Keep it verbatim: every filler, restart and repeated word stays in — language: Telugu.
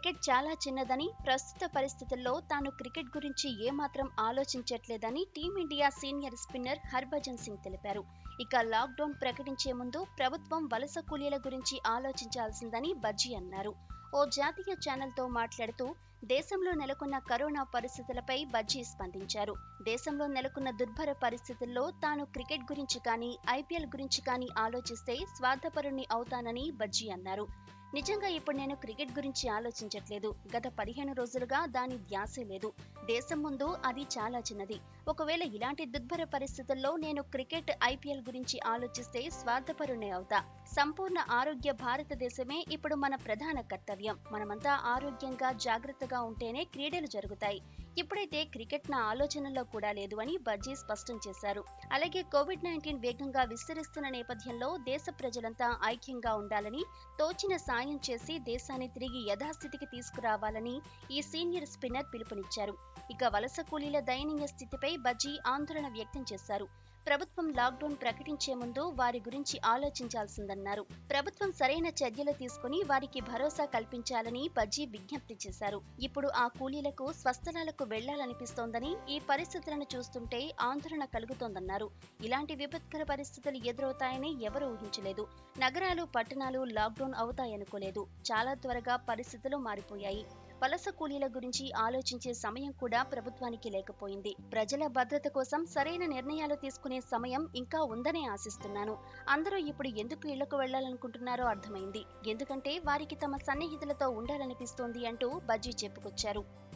క్రికెట్ చాలా చిన్నదని, ప్రస్తుత పరిస్థితుల్లో తాను క్రికెట్ గురించి ఏమాత్రం ఆలోచించట్లేదని team India senior spinner Harbhajan Singh తెలిపారు. ఇక లాక్డౌన్ ప్రకటించే ముందు ప్రభుత్వం వలస కూలీల గురించి ఆలోచించాల్సిందని బజ్జీ అన్నారు. ఓ జాతీయ ఛానల్తో మాట్లాడుతూ దేశంలో నెలకొన్న కరోనా పరిస్థితులపై బజ్జీ స్పందించారు. దేశంలో నెలకొన్న దుర్భర పరిస్థితుల్లో తాను క్రికెట్ గురించి కానీ, ఐపీఎల్ గురించి కానీ ఆలోచిస్తే స్వార్థపరుణ్ణి అవుతానని బజ్జీ అన్నారు. నిజంగా ఇప్పుడు నేను క్రికెట్ గురించి ఆలోచించట్లేదు. గత పదిహేను రోజులుగా దాని ధ్యాసే లేదు. దేశం ముందు అది చాలా చిన్నది. ఒకవేళ ఇలాంటి దుర్భర పరిస్థితుల్లో నేను క్రికెట్, ఐపీఎల్ గురించి ఆలోచిస్తే స్వార్థపరుణ్ణి అవుతా. సంపూర్ణ ఆరోగ్య భారతదేశమే ఇప్పుడు మన ప్రధాన కర్తవ్యం. మనమంతా ఆరోగ్యంగా, జాగ్రత్తగా ఉంటేనే క్రీడలు జరుగుతాయి. ఇప్పుడైతే క్రికెట్ నా ఆలోచనల్లో కూడా లేదు అని బజ్జీ స్పష్టం చేశారు. అలాగే కోవిడ్ నైన్టీన్ వేగంగా విస్తరిస్తున్న నేపథ్యంలో దేశ ప్రజలంతా ఐక్యంగా ఉండాలని, తోచిన సాయం చేసి దేశాన్ని తిరిగి యథాస్థితికి తీసుకురావాలని ఈ సీనియర్ స్పిన్నర్ పిలుపునిచ్చారు. ఇక వలస కూలీల దయనీయ స్థితిపై బజ్జీ ఆందోళన వ్యక్తం చేశారు. ప్రభుత్వం లాక్డౌన్ ప్రకటించే ముందు వారి గురించి ఆలోచించాల్సిందన్నారు. ప్రభుత్వం సరైన చర్యలు తీసుకుని వారికి భరోసా కల్పించాలని బజ్జీ విజ్ఞప్తి చేశారు. ఇప్పుడు ఆ కూలీలకు స్వస్థలాలకు వెళ్లాలనిపిస్తోందని, ఈ పరిస్థితులను చూస్తుంటే ఆందోళన కలుగుతోందన్నారు. ఇలాంటి విపత్కర పరిస్థితులు ఎదురవుతాయని ఎవరూ ఊహించలేదు. నగరాలు, పట్టణాలు లాక్డౌన్ అవుతాయనుకోలేదు. చాలా త్వరగా పరిస్థితులు మారిపోయాయి. వలస కూలీల గురించి ఆలోచించే సమయం కూడా ప్రభుత్వానికి లేకపోయింది. ప్రజల భద్రత కోసం సరైన నిర్ణయాలు తీసుకునే సమయం ఇంకా ఉందనే ఆశిస్తున్నాను. అందరూ ఇప్పుడు ఎందుకు ఇళ్లకు వెళ్లాలనుకుంటున్నారో అర్థమైంది. ఎందుకంటే వారికి తమ సన్నిహితులతో ఉండాలనిపిస్తోంది అంటూ బజ్జీ చెప్పుకొచ్చారు.